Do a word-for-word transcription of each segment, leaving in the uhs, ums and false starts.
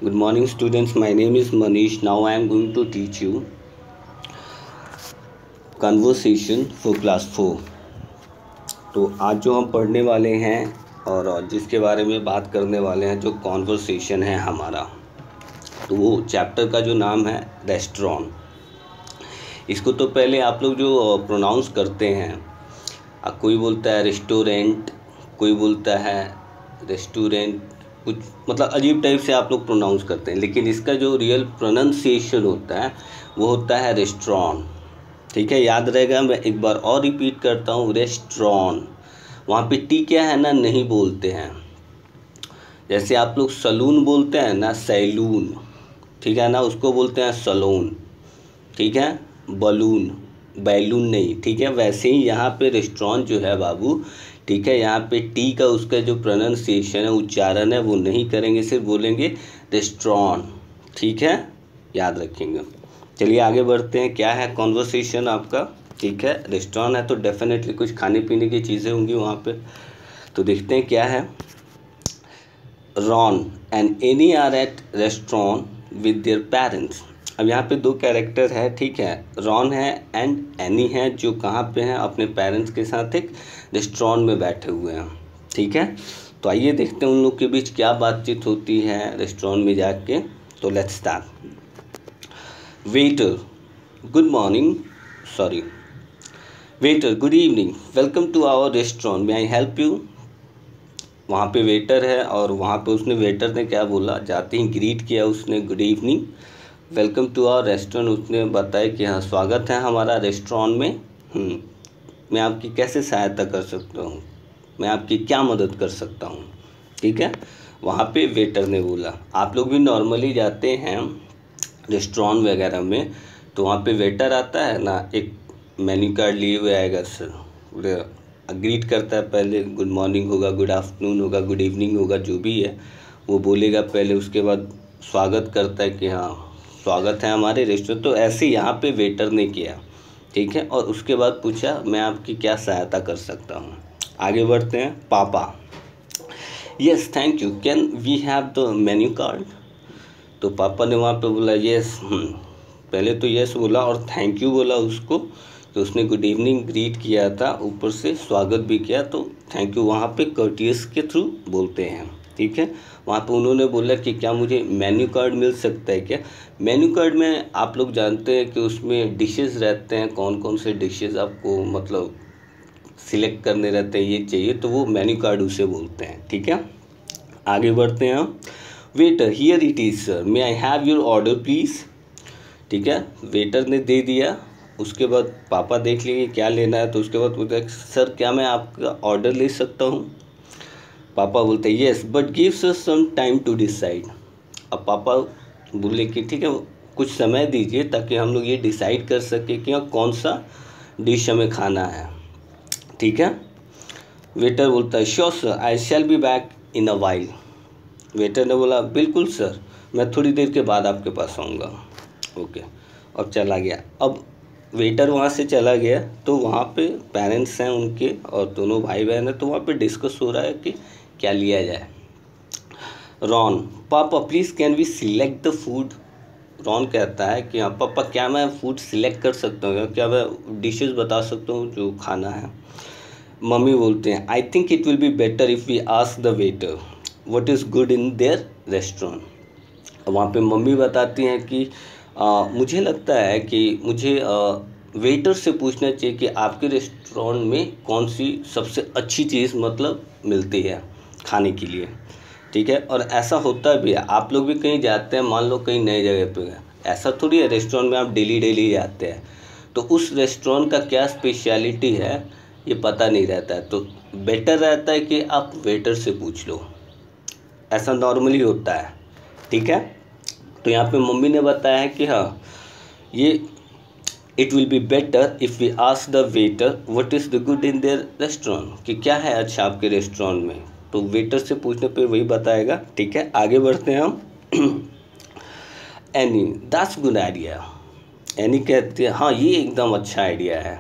Good morning, students. My name is Manish. Now I am going to teach you conversation for class four. तो आज जो हम पढ़ने वाले हैं और जिसके बारे में बात करने वाले हैं जो कॉन्वर्सेशन है हमारा, तो वो चैप्टर का जो नाम है रेस्टोरेंट। इसको तो पहले आप लोग जो प्रोनाउंस करते हैं, कोई बोलता है रेस्टोरेंट, कोई बोलता है रेस्टोरेंट, कुछ मतलब अजीब टाइप से आप लोग प्रोनाउंस करते हैं, लेकिन इसका जो रियल प्रोनाउंसिएशन होता है वो होता है रेस्टोरेंट। ठीक है, याद रहेगा। मैं एक बार और रिपीट करता हूँ, रेस्टोरेंट। वहाँ पे टी क्या है ना, नहीं बोलते हैं। जैसे आप लोग सलून बोलते हैं ना, सैलून, ठीक है ना, उसको बोलते हैं सलून, ठीक है, बलून, बैलून नहीं, ठीक है। वैसे ही यहाँ पे रेस्टोरेंट जो है बाबू, ठीक है, यहाँ पे टी का उसका जो प्रोनाउंसिएशन है, उच्चारण है, वो नहीं करेंगे, सिर्फ बोलेंगे रेस्टोरेंट। ठीक है, याद रखेंगे। चलिए आगे बढ़ते हैं। क्या है कॉन्वर्सेशन आपका? ठीक है, रेस्टोरेंट है तो डेफिनेटली कुछ खाने पीने की चीज़ें होंगी वहाँ पे। तो देखते हैं क्या है। Ron and Annie are at restaurant with their parents. अब यहाँ पे दो कैरेक्टर है, ठीक है, रॉन है एंड एनी है, जो कहाँ पे हैं, अपने पेरेंट्स के साथ एक रेस्टोरेंट में बैठे हुए हैं। ठीक है, तो आइए देखते हैं उन लोग के बीच क्या बातचीत होती है रेस्टोरेंट में जाके। तो let's start. Waiter, good morning, sorry waiter, good evening, welcome to our restaurant, may I help you. वहाँ पे वेटर है और वहाँ पे उसने वेटर ने क्या बोला, जाते ही ग्रीट किया उसने, good evening, welcome to our restaurant. उसने बताया कि हाँ स्वागत है हमारा रेस्टोरेंट में, मैं आपकी कैसे सहायता कर सकता हूँ, मैं आपकी क्या मदद कर सकता हूँ। ठीक है, वहाँ पे वेटर ने बोला। आप लोग भी नॉर्मली जाते हैं रेस्टोरेंट वगैरह में, तो वहाँ पे वेटर आता है ना, एक मेन्यू कार्ड लिए हुए आएगा, सर ग्रीट करता है, पहले गुड मॉर्निंग होगा, गुड आफ्टरनून होगा, गुड इवनिंग होगा, जो भी है वो बोलेगा पहले, उसके बाद स्वागत करता है कि हाँ स्वागत है हमारे रेस्टोरेंट। तो ऐसे यहाँ पे वेटर ने किया, ठीक है, और उसके बाद पूछा मैं आपकी क्या सहायता कर सकता हूँ। आगे बढ़ते हैं। पापा, yes thank you, can we have the menu card. तो पापा ने वहाँ पे बोला यस, पहले तो यस बोला और थैंक यू बोला उसको, तो उसने गुड इवनिंग ग्रीट किया था, ऊपर से स्वागत भी किया, तो थैंक यू वहाँ पे कर्टियस के थ्रू बोलते हैं। ठीक है, वहाँ पे उन्होंने बोला कि क्या मुझे मेन्यू कार्ड मिल सकता है क्या। मेन्यू कार्ड में आप लोग जानते हैं कि उसमें डिशेस रहते हैं, कौन कौन से डिशेस आपको मतलब सिलेक्ट करने रहते हैं, ये चाहिए, तो वो मेन्यू कार्ड उसे बोलते हैं। ठीक है, आगे बढ़ते हैं हम। Waiter, here it is sir, may I have your order please. ठीक है, वेटर ने दे दिया, उसके बाद पापा देख लेंगे क्या लेना है, तो उसके बाद बोलते हैं सर क्या मैं आपका ऑर्डर ले सकता हूँ। पापा बोलते हैं yes but gives us some time to decide. अब पापा बोले कि ठीक है कुछ समय दीजिए ताकि हम लोग ये डिसाइड कर सके कि कौन सा डिश हमें खाना है। ठीक है, वेटर बोलता है sure sir, I shall be back in a while. Waiter ने बोला बिल्कुल सर, मैं थोड़ी देर के बाद आपके पास आऊँगा। ओके, अब चला गया। अब वेटर वहाँ से चला गया, तो वहाँ पे पेरेंट्स हैं उनके और दोनों भाई बहन हैं, तो वहाँ पे डिस्कस हो रहा है कि क्या लिया जाए। रॉन, पापा please can we select the food. Ron कहता है कि हाँ पापा क्या मैं फूड सिलेक्ट कर सकता हूँ, क्या मैं डिशेस बता सकता हूँ जो खाना है। मम्मी बोलते हैं I think it will be better if we ask the waiter what is good in their restaurant. वहाँ पे मम्मी बताती हैं कि आ, मुझे लगता है कि मुझे आ, वेटर से पूछना चाहिए कि आपके रेस्टोरेंट में कौन सी सबसे अच्छी चीज़ मतलब मिलती है खाने के लिए। ठीक है, और ऐसा होता भी है, आप लोग भी कहीं जाते हैं, मान लो कहीं नई जगह पे, ऐसा थोड़ी है रेस्टोरेंट में आप डेली डेली जाते हैं, तो उस रेस्टोरेंट का क्या स्पेशलिटी है ये पता नहीं रहता है, तो बेटर रहता है कि आप वेटर से पूछ लो, ऐसा नॉर्मली होता है। ठीक है, तो यहाँ पे मम्मी ने बताया है कि हाँ ये it will be better if we ask the waiter what is the good in their restaurant, कि क्या है अच्छा आपके रेस्टोरेंट में, तो वेटर से पूछने पे वही बताएगा। ठीक है, आगे बढ़ते हैं हम। Annie, that's good idea. Annie कहती है हाँ ये एकदम अच्छा आइडिया है।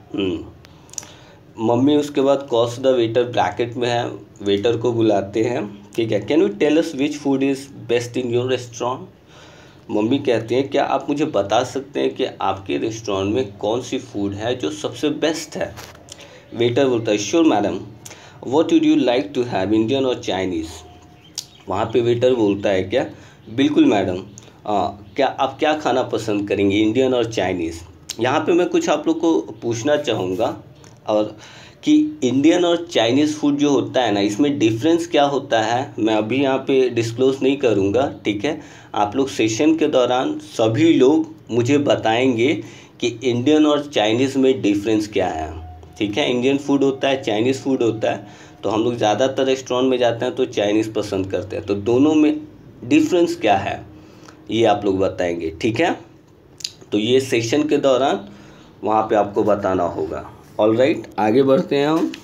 मम्मी उसके बाद कॉल्स द वेटर, ब्रैकेट में है, वेटर को बुलाते हैं। ठीक है, can you tell us which food is best in your restaurant? मम्मी कहती हैं क्या आप मुझे बता सकते हैं कि आपके रेस्टोरेंट में कौन सी फूड है जो सबसे बेस्ट है? वेटर बोलता है sure madam, what would you like to have, Indian और चाइनीज़? वहाँ पे वेटर बोलता है क्या, बिल्कुल मैडम, क्या आप क्या खाना पसंद करेंगे, इंडियन और चाइनीज़? यहाँ पे मैं कुछ आप लोग को पूछना चाहूँगा और कि इंडियन और चाइनीज़ फूड जो होता है ना, इसमें डिफरेंस क्या होता है मैं अभी यहाँ पे डिस्क्लोज़ नहीं करूँगा, ठीक है। आप लोग सेशन के दौरान सभी लोग मुझे बताएंगे कि इंडियन और चाइनीज़ में डिफरेंस क्या है, ठीक है। इंडियन फूड होता है, चाइनीज़ फूड होता है, तो हम लोग ज़्यादातर रेस्टोरेंट में जाते हैं तो चाइनीज़ पसंद करते हैं, तो दोनों में डिफरेंस क्या है ये आप लोग बताएंगे, ठीक है। तो ये सेशन के दौरान वहाँ पे आपको बताना होगा। ऑल राइट, आगे बढ़ते हैं हम।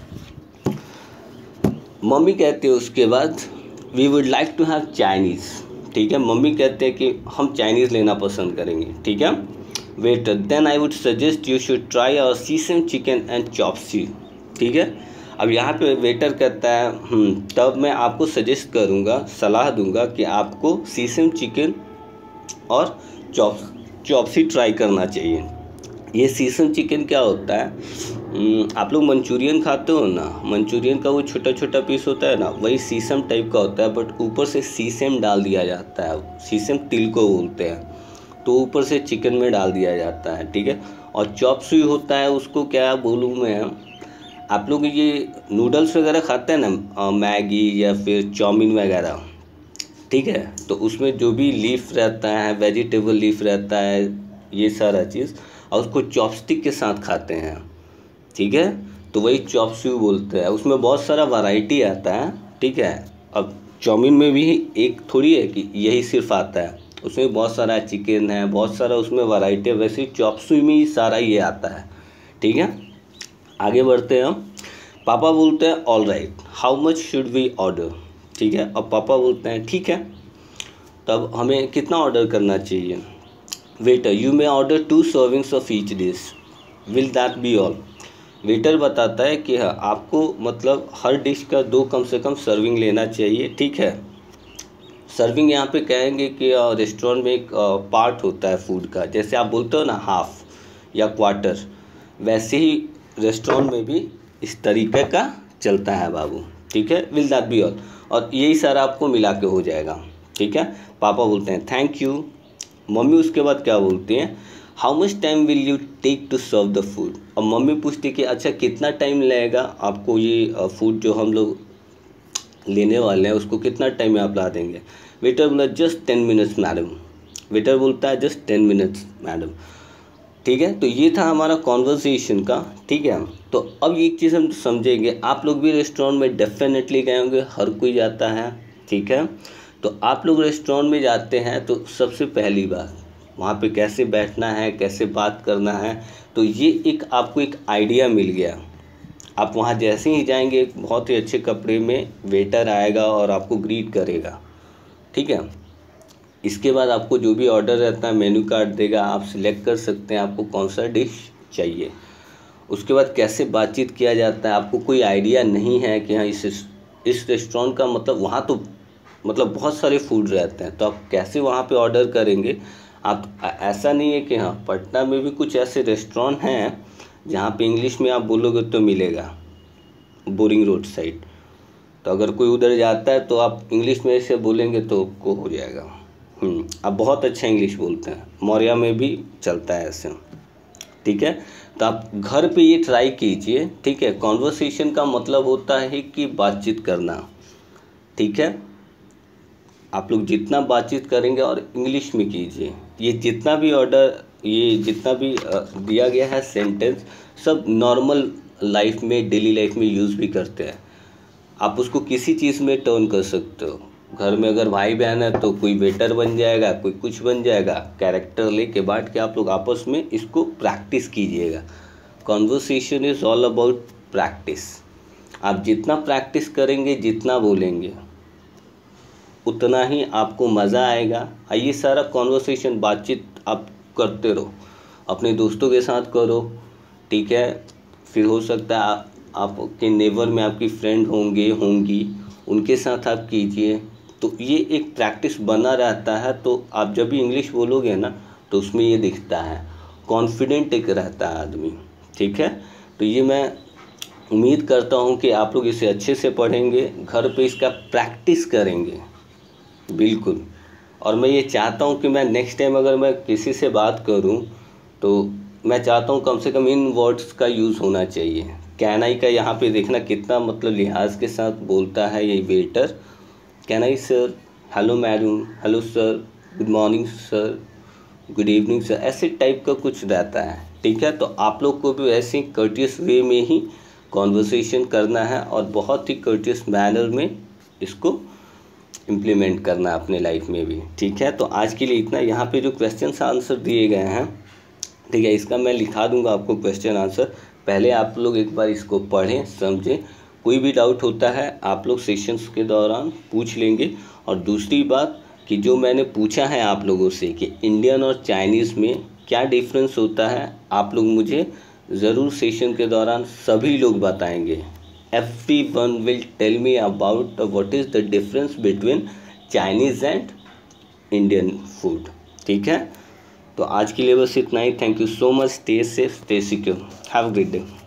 मम्मी कहते हैं उसके बाद we would like to have Chinese, ठीक है। मम्मी कहते हैं कि हम चाइनीज़ लेना पसंद करेंगे, ठीक है। Waiter then I would suggest you should try our sesame chicken and chop suey, ठीक है। अब यहाँ पे वेटर कहता है तब मैं आपको सजेस्ट करूँगा, सलाह दूंगा कि आपको सीसम चिकन और चॉप चॉपसी ट्राई करना चाहिए। ये सीसम चिकन क्या होता है, आप लोग मंचूरियन खाते हो ना, मंचूरियन का वो छोटा छोटा पीस होता है ना, वही सीसम टाइप का होता है, बट ऊपर से सीसम डाल दिया जाता है। सीसम तिल को बोलते हैं, तो ऊपर से चिकन में डाल दिया जाता है, ठीक है। और चॉप सुई होता है, उसको क्या बोलूँ मैं, आप लोग ये नूडल्स वगैरह खाते हैं ना, मैगी या फिर चाउमीन वगैरह, ठीक है, तो उसमें जो भी लीफ रहता है, वेजिटेबल लीफ रहता है, ये सारा चीज़, और उसको चॉपस्टिक के साथ खाते हैं, ठीक है। तो वही चॉप सुई बोलते हैं। उसमें बहुत सारा वैरायटी आता है, ठीक है। अब चाउमीन में भी एक थोड़ी है कि यही सिर्फ आता है, उसमें बहुत सारा चिकन है, बहुत सारा उसमें वैरायटी है, वैसे चॉप सुई में ही सारा ये आता है, ठीक है। आगे बढ़ते हैं हम। पापा बोलते हैं all right, how much should we order, ठीक है। अब पापा बोलते हैं ठीक है, तब हमें कितना ऑर्डर करना चाहिए? Waiter you may order two servings of each dish, will that be all? Waiter बताता है कि हाँ, आपको मतलब हर डिश का दो कम से कम सर्विंग लेना चाहिए, ठीक है। सर्विंग यहाँ पे कहेंगे कि रेस्टोरेंट में एक पार्ट होता है फूड का, जैसे आप बोलते हो ना हाफ या क्वार्टर, वैसे ही रेस्टोरेंट में भी इस तरीके का चलता है बाबू, ठीक है। Will that be all? और यही सारा आपको मिला के हो जाएगा, ठीक है। पापा बोलते हैं थैंक यू। मम्मी उसके बाद क्या बोलती हैं, how much time will you take to serve the food? और मम्मी पूछती है कि अच्छा कितना टाइम लगेगा आपको ये फूड जो हम लोग लेने वाले हैं उसको कितना टाइम में आप ला देंगे? वेटर बोला just ten minutes madam. Waiter बोलता है जस्ट टेन मिनट्स मैडम, ठीक है। तो ये था हमारा कॉन्वर्सेशन का, ठीक है। तो अब एक चीज़ हम समझेंगे, आप लोग भी रेस्टोरेंट में डेफिनेटली गए होंगे, हर कोई जाता है, ठीक है। तो आप लोग रेस्टोरेंट में जाते हैं तो सबसे पहली बात वहाँ पे कैसे बैठना है, कैसे बात करना है, तो ये एक आपको एक आइडिया मिल गया। आप वहाँ जैसे ही जाएंगे एक बहुत ही अच्छे कपड़े में वेटर आएगा और आपको ग्रीट करेगा, ठीक है। इसके बाद आपको जो भी ऑर्डर रहता है मेन्यू कार्ड देगा, आप सिलेक्ट कर सकते हैं आपको कौन सा डिश चाहिए। उसके बाद कैसे बातचीत किया जाता है, आपको कोई आइडिया नहीं है कि हाँ इस इस रेस्टोरेंट का मतलब वहाँ तो मतलब बहुत सारे फूड रहते हैं, तो आप कैसे वहाँ पे ऑर्डर करेंगे? आप ऐसा नहीं है कि हाँ पटना में भी कुछ ऐसे रेस्टोरेंट हैं जहाँ पे इंग्लिश में आप बोलोगे तो मिलेगा, बोरिंग रोड साइड। तो अगर कोई उधर जाता है तो आप इंग्लिश में ऐसे बोलेंगे तो को हो जाएगा। आप बहुत अच्छा इंग्लिश बोलते हैं, मौर्या में भी चलता है ऐसे, ठीक है। तो आप घर पे ये ट्राई कीजिए, ठीक है। कॉन्वर्सेशन का मतलब होता है कि बातचीत करना, ठीक है। आप लोग जितना बातचीत करेंगे और इंग्लिश में कीजिए। ये जितना भी ऑर्डर, ये जितना भी दिया गया है सेंटेंस, सब नॉर्मल लाइफ में, डेली लाइफ में यूज़ भी करते हैं। आप उसको किसी चीज़ में टर्न कर सकते हो। घर में अगर भाई बहन है तो कोई वेटर बन जाएगा, कोई कुछ बन जाएगा, कैरेक्टर लेके बांट के आप लोग आपस में इसको प्रैक्टिस कीजिएगा। Conversation is all about practice. आप जितना प्रैक्टिस करेंगे, जितना बोलेंगे, उतना ही आपको मज़ा आएगा। ये सारा कॉन्वर्सेशन, बातचीत आप करते रहो, अपने दोस्तों के साथ करो, ठीक है। फिर हो सकता है आप, आपके नेबर में आपकी फ्रेंड होंगे होंगी, उनके साथ आप कीजिए। तो ये एक प्रैक्टिस बना रहता है। तो आप जब भी इंग्लिश बोलोगे ना तो उसमें ये दिखता है, कॉन्फिडेंट एक रहता है आदमी, ठीक है। तो ये मैं उम्मीद करता हूँ कि आप लोग इसे अच्छे से पढ़ेंगे, घर पे इसका प्रैक्टिस करेंगे बिल्कुल। और मैं ये चाहता हूँ कि मैं नेक्स्ट टाइम अगर मैं किसी से बात करूँ तो मैं चाहता हूँ कम से कम इन वर्ड्स का यूज़ होना चाहिए। कैन आई का यहाँ पे देखना कितना मतलब लिहाज के साथ बोलता है ये waiter. Can I sir, hello madam, hello sir, good morning sir, good evening sir, ऐसे टाइप का कुछ रहता है, ठीक है। तो आप लोग को भी ऐसे कर्टियस वे में ही कॉन्वर्सेशन करना है और बहुत ही कर्टियस मैनर में इसको इम्प्लीमेंट करना है अपने लाइफ में भी, ठीक है। तो आज के लिए इतना। यहाँ पे जो क्वेश्चन आंसर दिए गए हैं, ठीक है, इसका मैं लिखा दूंगा आपको क्वेश्चन आंसर। पहले आप लोग एक बार इसको पढ़ें, समझें। कोई भी डाउट होता है आप लोग सेशंस के दौरान पूछ लेंगे। और दूसरी बात कि जो मैंने पूछा है आप लोगों से कि इंडियन और चाइनीज़ में क्या डिफरेंस होता है, आप लोग मुझे ज़रूर सेशन के दौरान सभी लोग बताएंगे। Everyone will tell me about uh, what is the difference between Chinese and Indian food, ठीक है। तो आज के लिए बस इतना ही। Thank you so much. Stay safe, stay secure, have a great day.